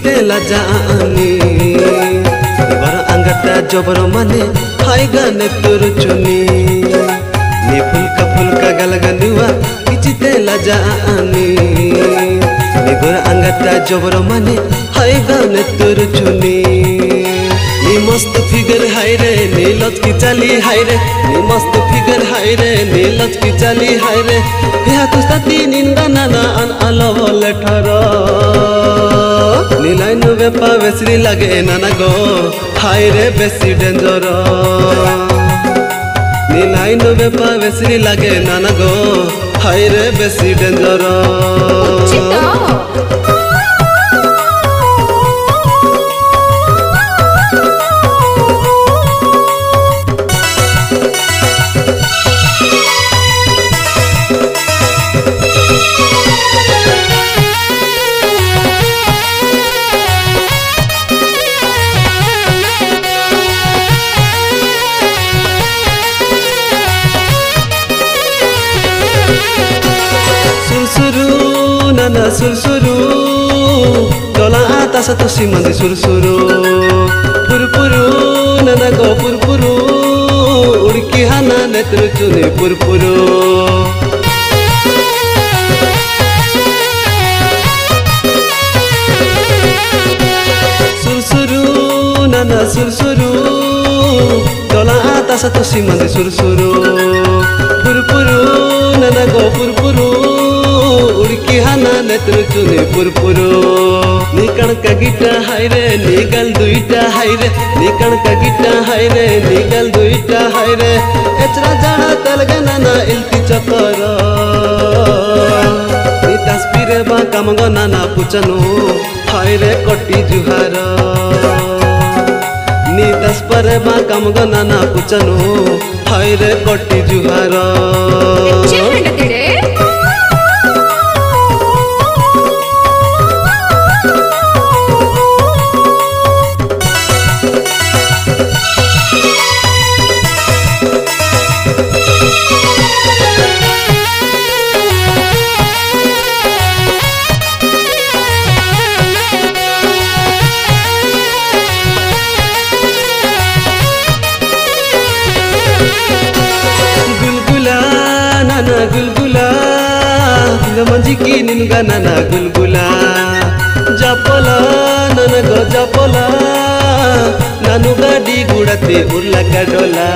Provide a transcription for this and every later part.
तेला जानी बर आंगटा जबर माने हाय गाने तोर चुनी नी फुलका गलगनुआ किछि तेला जानी बर आंगटा जबर माने हाय गाने तोर चुनी नी मस्त फिगर हाय रे नी लचकी चाली हाय रे नी मस्त फिगर हाय रे नी लचकी चाली हाय रे बिहा कुस्ताती निंदा नाना अन अलव लेठर नीलाइन बेपा बेसरी लागे नाना गो हाय रे बेसी डेंजर नीलाइन बेपा बेसरी लागे नाना गो हाय रे बेसी डेंजर नाना सुरसुरु डोला आतास तो सीमंदी सुरसुरु पुरपुरु नाना गो पुरपुरु उड़की हाना नेत्र चुने पुरपुरु सुरसुरु नाना सुरसुरु डोला आतास तो सीमंदी सुरसुरु पुरपुरु नाना गो पुरपुरु उड़की हाना नेत्र चुने पुरपुरु नी कणका गिटा हाय रे नी गल दुईटा हाय रे नी कणका गिटा हाय रे नी गल दुईटा हाय रे एचरा जाना तलगना ना इल्ती चतर नी तस्वीरे बा कामंग नाना पुचनु हाय रे कोटी जुहार नी तस्परे बा कामंग नाना पुचनु हाय रे कोटी जुहार गुलगुला मंजी की निनगा नाना गुलगुला जापोला नाना गो जापोला नानु गाड़ी गुड़ाते उर्ला का डोला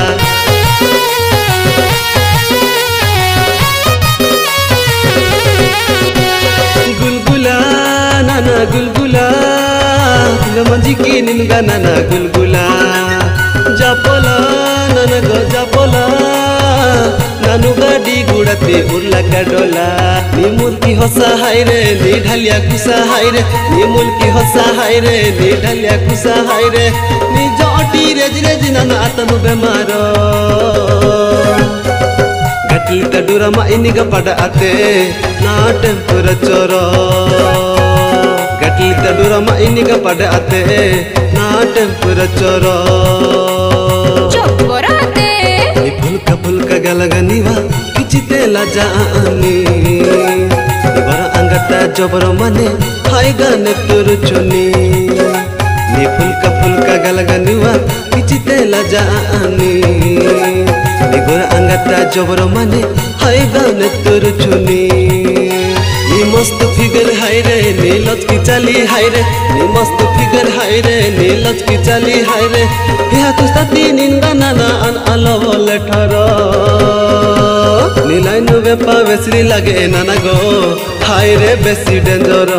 गुलगुला नाना गुलगुला मंजी की निनगा नाना गुलगुला जापोला नाना गो जापोला नानु गाड़ी गुड़ाते उर्ला का डोला नी मुल्की हसा हाय रे नी ढालिया कुसा हाय रे नी मुल्की हसा हाय रे नी ढालिया कुसा हाय रे नी जोटी रेज नाना आतनु बेमार गटल तडुरा मा इनिगा पड़ा आते ना टेम्परेचर गटल तडुरा मा इनिगा पड़ा आते ना टेम्परेचर फुलका गलगनिवा किछि तेला जानी बर आंगटा जबर माने हाय गाने तोर चुनी नी फुलका गलगनिवा किछि तेला जानी बर आंगटा जबर माने हाय गाने तोर चुनी नी मस्त फिगर हाय रे नी लचकी चाली हाय रे नी मस्त फिगर हाय रे नी लचकी चाली हाय रे बिहा कुस्ताती निंदा नाना अन अलव लेठर नीलाइन बेपा बेसरी लागे नाना गो हाय रे बेसी डेंजर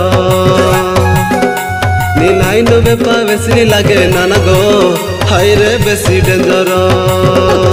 नीलाइन बेपा बेसरी लागे नाना गो हाय रे बेसी डेंजर।